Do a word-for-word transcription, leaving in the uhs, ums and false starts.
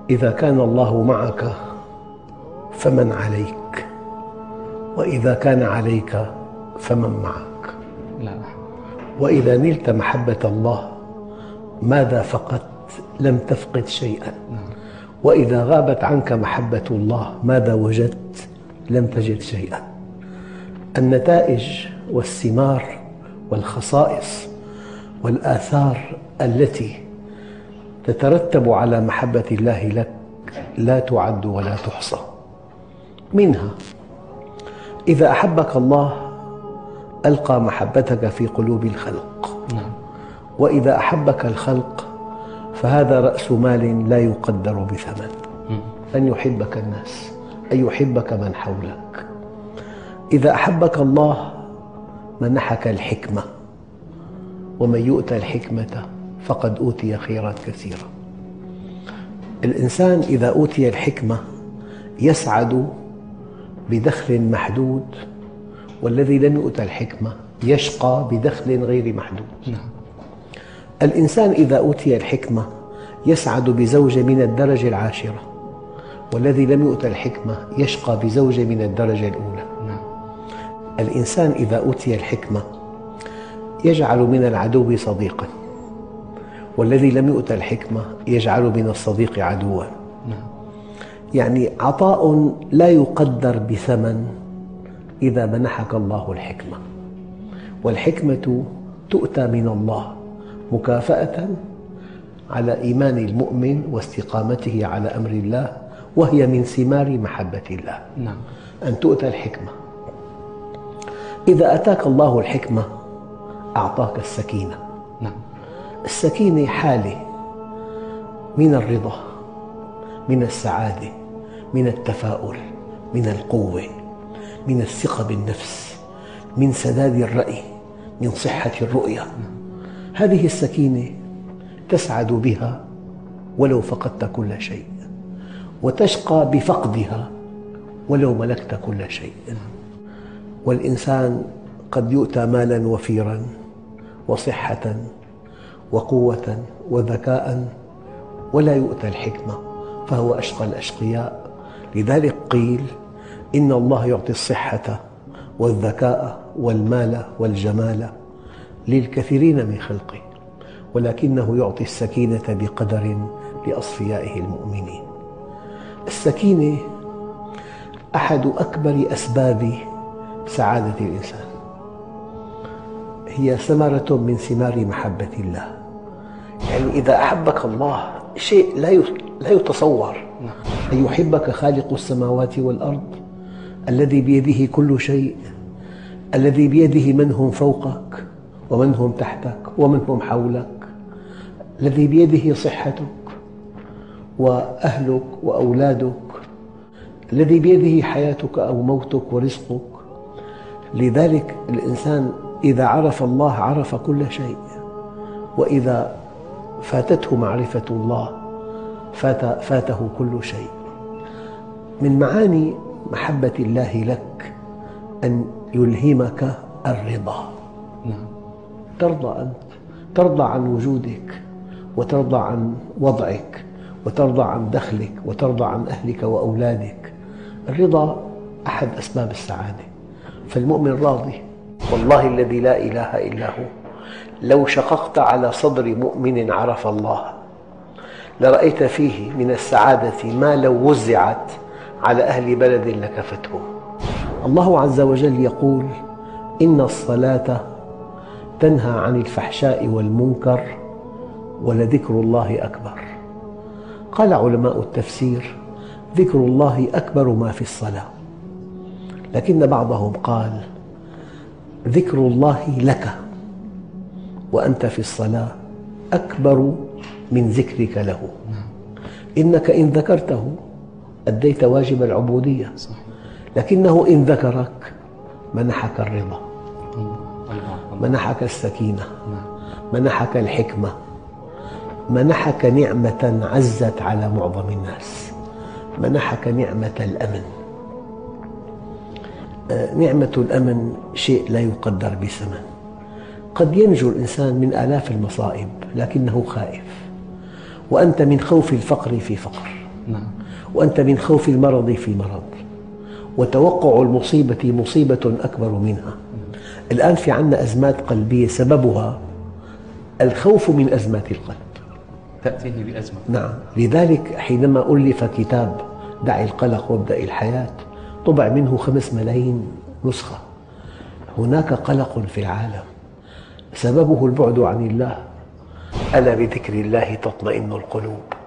إذا كان الله معك فمن عليك، وإذا كان عليك فمن معك. لا. وإذا نلت محبة الله ماذا فقدت؟ لم تفقد شيئا. وإذا غابت عنك محبة الله ماذا وجدت؟ لم تجد شيئا. النتائج والثمار والخصائص والآثار التي تترتب على محبة الله لك لا تعد ولا تحصى. منها إذا أحبك الله ألقى محبتك في قلوب الخلق، وإذا أحبك الخلق فهذا رأس مال لا يقدر بثمن، أن يحبك الناس، أن يحبك من حولك. إذا أحبك الله منحك الحكمة، ومن يؤتى الحكمة فقد أوتي خيرا كثيرا. الإنسان إذا أوتي الحكمة يسعد بدخل محدود، والذي لم يؤت الحكمة يشقى بدخل غير محدود. الإنسان إذا أوتي الحكمة يسعد بزوجة من الدرجة العاشرة، والذي لم يؤت الحكمة يشقى بزوجة من الدرجة الأولى. الإنسان إذا أوتي الحكمة يجعل من العدو صديقاً، والذي لم يؤت الحكمة يجعل من الصديق عدواً. يعني عطاء لا يقدر بثمن إذا منحك الله الحكمة، والحكمة تؤتى من الله مكافأة على إيمان المؤمن واستقامته على أمر الله، وهي من ثمار محبة الله. نعم. أن تؤتى الحكمة. إذا أتاك الله الحكمة أعطاك السكينة. نعم. السكينة حالة من الرضا، من السعادة، من التفاؤل، من القوة، من الثقة بالنفس، من سداد الرأي، من صحة الرؤية. هذه السكينة تسعد بها ولو فقدت كل شيء، وتشقى بفقدها ولو ملكت كل شيء. والإنسان قد يؤتى مالا وفيرا وصحة وقوة وذكاء ولا يؤتى الحكمة، فهو أشقى الأشقياء. لذلك قيل إن الله يعطي الصحة والذكاء والمال والجمال للكثيرين من خلقه، ولكنه يعطي السكينة بقدر لأصفيائه المؤمنين. السكينة أحد أكبر أسباب سعادة الإنسان، هي ثمرة من ثمار محبة الله. يعني إذا أحبك الله شيء لا يتصور، أن يحبك خالق السماوات والأرض الذي بيده كل شيء، الذي بيده من هم فوقك ومن هم تحتك ومن هم حولك، الذي بيده صحتك وأهلك وأولادك، الذي بيده حياتك أو موتك ورزقك. لذلك الإنسان إذا عرف الله عرف كل شيء، وإذا فاتته معرفة الله فات فاته كل شيء. من معاني محبة الله لك أن يلهمك الرضا. ترضى أنت، ترضى عن وجودك، وترضى عن وضعك، وترضى عن دخلك، وترضى عن أهلك وأولادك. الرضا أحد أسباب السعادة، فالمؤمن راضي. والله الذي لا إله إلا هو لو شققت على صدر مؤمن عرف الله لرأيت فيه من السعادة ما لو وزعت على أهل بلد لكفته. الله عز وجل يقول: إن الصلاة تنهى عن الفحشاء والمنكر ولذكر الله أكبر. قال علماء التفسير: ذكر الله أكبر ما في الصلاة، لكن بعضهم قال: ذكر الله لك وأنت في الصلاة أكبر من ذكرك له. إنك إن ذكرته أديت واجب العبودية، لكنه إن ذكرك منحك الرضا، منحك السكينة، منحك الحكمة، منحك نعمة عزت على معظم الناس، منحك نعمة الأمن. نعمة الأمن شيء لا يقدر بثمن. قد ينجو الإنسان من آلاف المصائب لكنه خائف، وأنت من خوف الفقر في فقر. نعم. وأنت من خوف المرض في مرض، وتوقع المصيبة مصيبة أكبر منها. الآن في عنا أزمات قلبية سببها الخوف من أزمات القلب، تأتيه بأزمة. نعم. لذلك حينما ألف كتاب دع القلق وابدأ الحياة طبع منه خمس ملايين نسخة. هناك قلق في العالم سببه البعد عن الله. ألا بذكر الله تطمئن القلوب.